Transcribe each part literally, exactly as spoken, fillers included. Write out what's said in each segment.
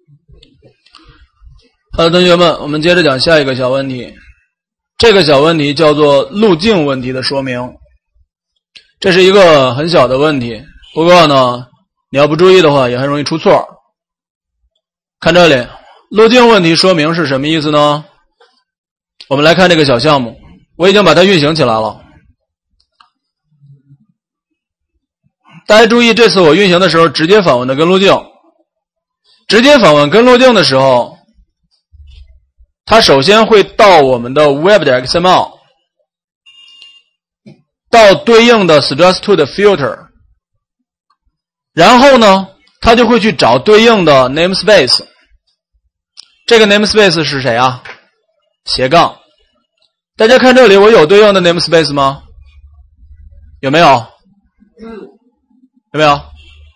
好的，同学们，我们接着讲下一个小问题。这个小问题叫做路径问题的说明。这是一个很小的问题，不过呢，你要不注意的话，也很容易出错。看这里，路径问题说明是什么意思呢？我们来看这个小项目，我已经把它运行起来了。大家注意，这次我运行的时候直接访问的根路径。直接访问根路径的时候，它首先会到我们的 web.xml， 到对应的 struct to 的 filter， 然后呢，它就会去找对应的 namespace。这个 namespace 是谁啊？斜杠。大家看这里，我有对应的 namespace 吗？有没有？有没有？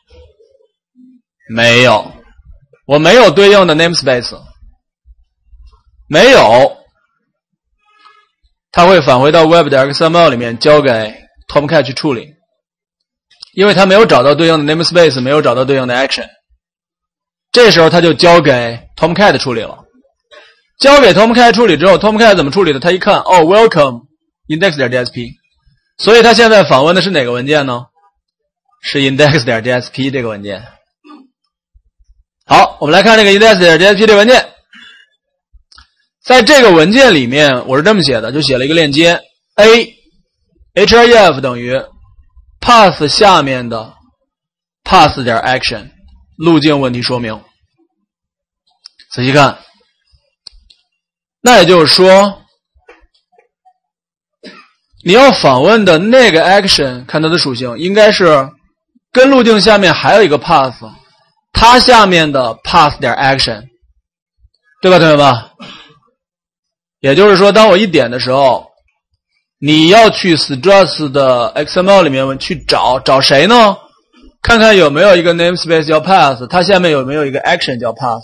没有，我没有对应的 namespace。没有，它会返回到 web.xml 里面交给 Tomcat 去处理，因为它没有找到对应的 namespace， 没有找到对应的 action， 这时候它就交给 Tomcat 处理了。交给 Tomcat 处理之后 ，Tomcat 怎么处理的？他一看，哦 ，welcome index.jsp， 所以他现在访问的是哪个文件呢？是 index.jsp 这个文件。好，我们来看这个 index.jsp 这个文件。在这个文件里面，我是这么写的，就写了一个链接 a href 等于 path 下面的 path 点 action 路径问题说明。仔细看，那也就是说，你要访问的那个 action， 看它的属性，应该是根路径下面还有一个 path， 它下面的 path 点 action， 对吧，同学们？也就是说，当我一点的时候，你要去 struct 的 X M L 里面去找找谁呢？看看有没有一个 namespace 叫 path， 它下面有没有一个 action 叫 path。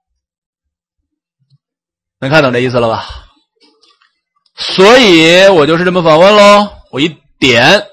能看懂这意思了吧？所以我就是这么访问咯，我一点，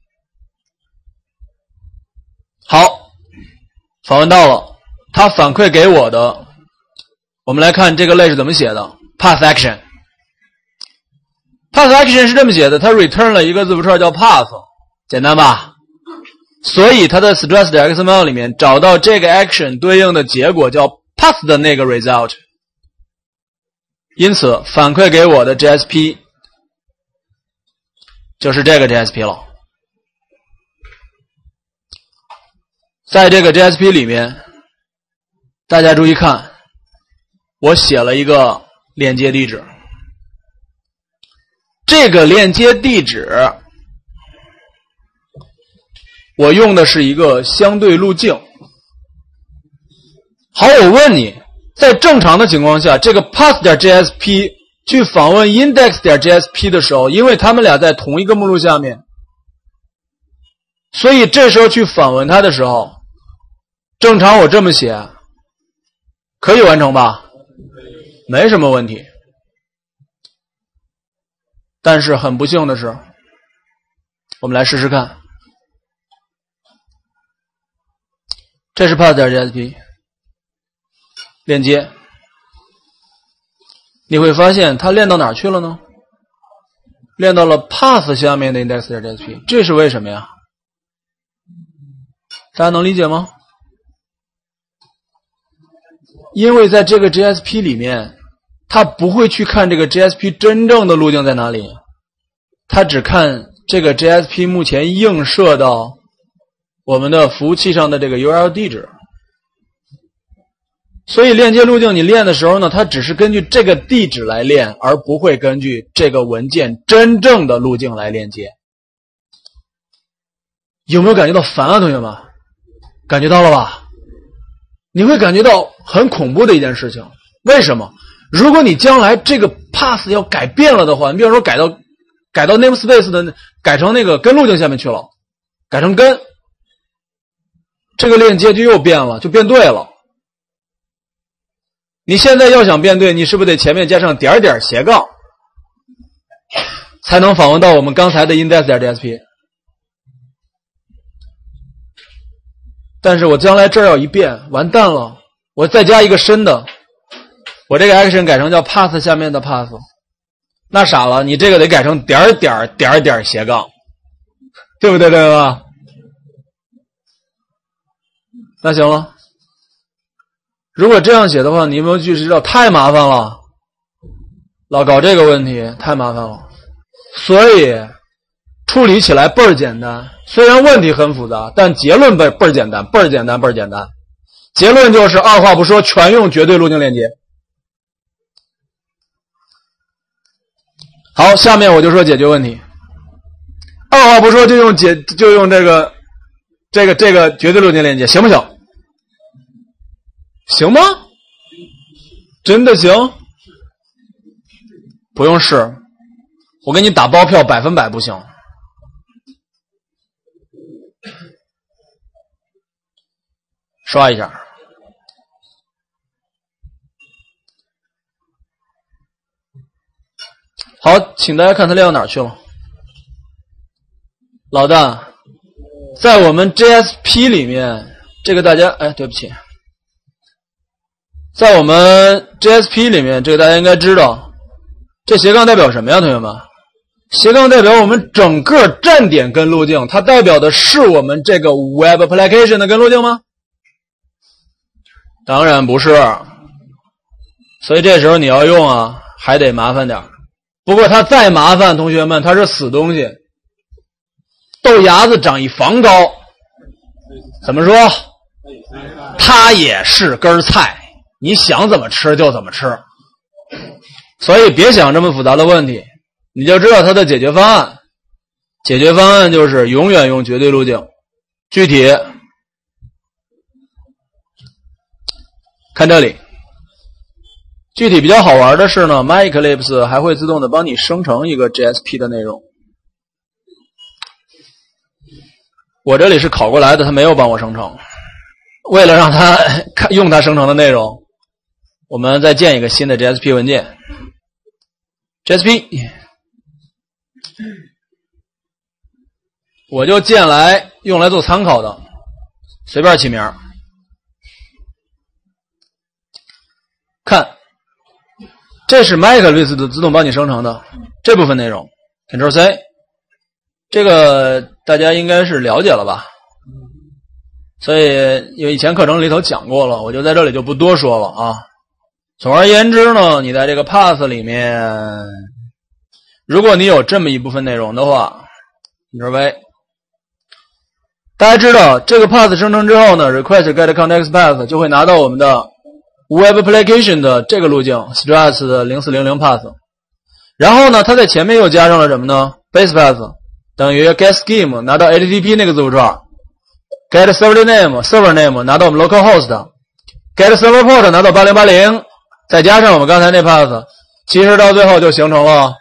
好，访问到了，它反馈给我的，我们来看这个类是怎么写的 ，path action。path action 是这么写的，它 return 了一个字符串叫 path， 简单吧？所以它的 struct.xml 里面找到这个 action 对应的结果叫 path 的那个 result， 因此反馈给我的 J S P 就是这个 J S P 了。在这个 J S P 里面，大家注意看，我写了一个链接地址。这个链接地址，我用的是一个相对路径。好，我问你，在正常的情况下，这个 path.jsp 去访问 index.jsp 的时候，因为他们俩在同一个目录下面，所以这时候去访问它的时候，正常我这么写，可以完成吧？没什么问题。但是很不幸的是，我们来试试看。这是 path.jsp 链接，你会发现它链到哪儿去了呢？链到了 path 下面的 index.jsp， 这是为什么呀？大家能理解吗？因为在这个 J S P 里面，他不会去看这个 J S P 真正的路径在哪里，他只看这个 J S P 目前映射到我们的服务器上的这个 U R L 地址。所以链接路径你练的时候呢，它只是根据这个地址来练，而不会根据这个文件真正的路径来链接。有没有感觉到烦啊，同学们？感觉到了吧？你会感觉到很恐怖的一件事情。为什么？如果你将来这个 path 要改变了的话，你比如说改到改到 namespace 的改成那个根路径下面去了，改成根，这个链接就又变了，就变对了。你现在要想变对，你是不是得前面加上点点斜杠，才能访问到我们刚才的 index.jsp？ 但是我将来这儿要一变，完蛋了。 我再加一个深的，我这个 action 改成叫 path 下面的 path， 那傻了，你这个得改成点点点点斜杠，对不对？对吧？那行了，如果这样写的话，你有没有句式知道太麻烦了？老搞这个问题太麻烦了，所以处理起来倍儿简单。虽然问题很复杂，但结论倍倍儿简单，倍儿简单，倍儿简单。结论就是二话不说，全用绝对路径链接。好，下面我就说解决问题。二话不说就用解，就用这个，这个这个绝对路径链接，行不行？行吗？真的行？不用试，我给你打包票，百分百不行。刷一下。好，请大家看它列到哪儿去了。老大，在我们 J S P 里面，这个大家，哎，对不起，在我们 J S P 里面，这个大家应该知道，这斜杠代表什么呀，同学们？斜杠代表我们整个站点跟路径，它代表的是我们这个 Web Application 的跟路径吗？当然不是，所以这时候你要用啊，还得麻烦点。不过它再麻烦，同学们，它是死东西。豆芽子长一房高，怎么说？它也是根菜，你想怎么吃就怎么吃。所以别想这么复杂的问题，你就知道它的解决方案。解决方案就是永远用绝对路径。具体看这里。具体比较好玩的是呢 ，MyEclipse 还会自动的帮你生成一个 J S P 的内容。我这里是拷过来的，它没有帮我生成。为了让它用它生成的内容，我们再建一个新的 J S P 文件。J S P， 我就建来用来做参考的，随便起名。看。这是 MyEclipse 的自动帮你生成的这部分内容 ，Ctrl C， 这个大家应该是了解了吧？所以因为以前课程里头讲过了，我就在这里就不多说了啊。总而言之呢，你在这个 path 里面，如果你有这么一部分内容的话 ，Ctrl V， 大家知道这个 path 生成之后呢 ，request get context path 就会拿到我们的Web Application 的这个路径 Struts 的零四零零 path， 然后呢，它在前面又加上了什么呢 ？Base path 等于 get scheme 拿到 H T T P 那个字符串 ，get server name server name 拿到我们 localhost，get server port 拿到八零八零，再加上我们刚才那 path， 其实到最后就形成了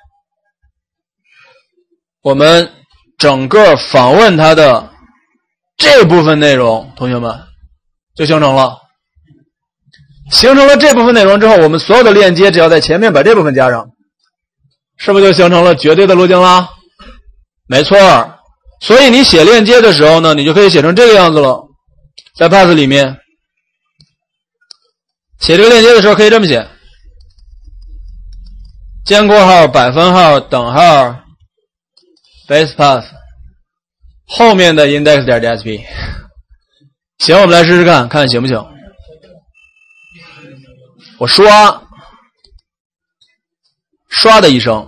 我们整个访问它的这部分内容，同学们就形成了。形成了这部分内容之后，我们所有的链接只要在前面把这部分加上，是不是就形成了绝对的路径啦？没错，所以你写链接的时候呢，你就可以写成这个样子了。在 path 里面写这个链接的时候可以这么写：尖括号百分号等号 base path 后面的 index 点 J S P。行，我们来试试看，看行不行。我刷，刷的一声，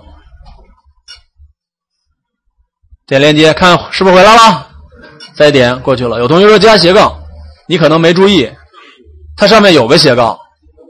点链接，看是不是回来了？再点过去了。有同学说加斜杠，你可能没注意，它上面有个斜杠，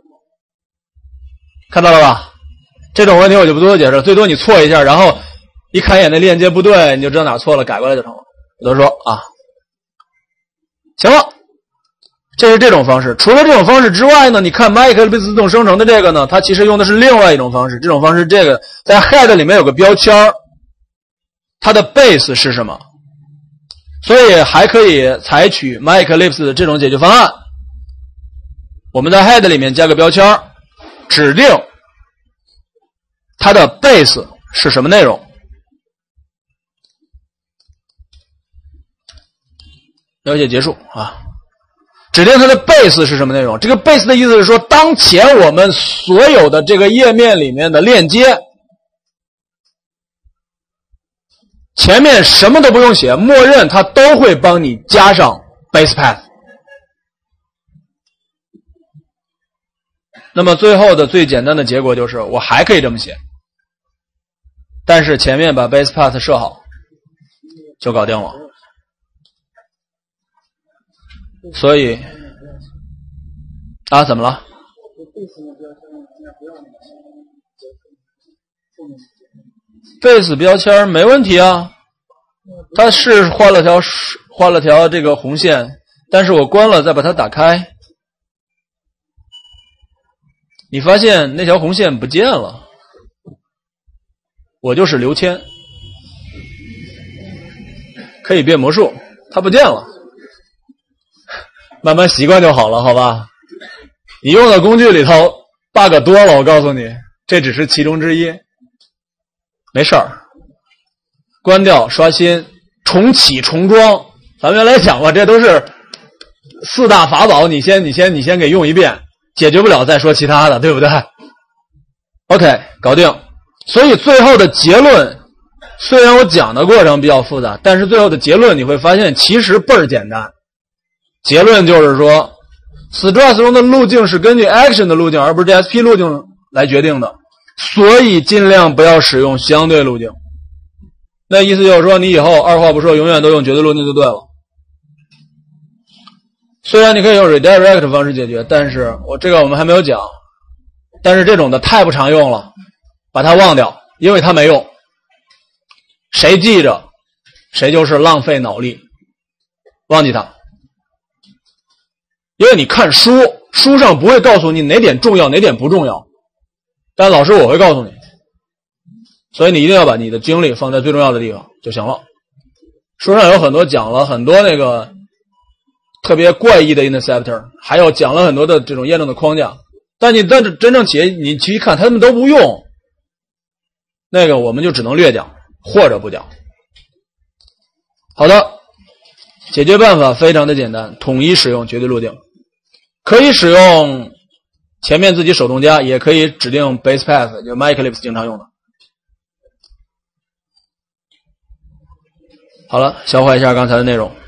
看到了吧？这种问题我就不多解释，最多你错一下，然后一看一眼那链接不对，你就知道哪错了，改过来就成了。我都说啊，行了。这是这种方式。除了这种方式之外呢，你看 MyEclipse 自动生成的这个呢，它其实用的是另外一种方式。这种方式，这个在 head 里面有个标签，它的 base 是什么？所以还可以采取 MyEclipse 的这种解决方案。我们在 head 里面加个标签，指定它的 base 是什么内容。了解结束啊。 指定它的 base 是什么内容。这个 base 的意思是说，当前我们所有的这个页面里面的链接，前面什么都不用写，默认它都会帮你加上 base path。那么最后的最简单的结果就是，我还可以这么写，但是前面把 base path 设好就搞定了。所以啊，怎么了？base 标签没问题啊，它是画了条画了条这个红线，但是我关了再把它打开，你发现那条红线不见了，我就是刘谦，可以变魔术，它不见了。慢慢习惯就好了，好吧？你用的工具里头 bug 多了，我告诉你，这只是其中之一。没事儿，关掉、刷新、重启、重装，咱们原来讲过，这都是四大法宝，你先、你先、你先给用一遍，解决不了再说其他的，对不对 ？OK， 搞定。所以最后的结论，虽然我讲的过程比较复杂，但是最后的结论你会发现其实倍儿简单。结论就是说 ，Struts 中的路径是根据 Action 的路径，而不是 J S P 路径来决定的，所以尽量不要使用相对路径。那意思就是说，你以后二话不说，永远都用绝对路径就对了。虽然你可以用 redirect 的方式解决，但是我这个我们还没有讲。但是这种的太不常用了，把它忘掉，因为它没用。谁记着，谁就是浪费脑力，忘记它。因为你看书，书上不会告诉你哪点重要，哪点不重要，但老师我会告诉你，所以你一定要把你的精力放在最重要的地方就行了。书上有很多讲了很多那个特别怪异的 interceptor， 还有讲了很多的这种验证的框架，但你但是真正企业你去看，他们都不用，那个我们就只能略讲或者不讲。好的，解决办法非常的简单，统一使用绝对路径。可以使用前面自己手动加，也可以指定 base path， 就 MyEclipse 经常用的。好了，消化一下刚才的内容。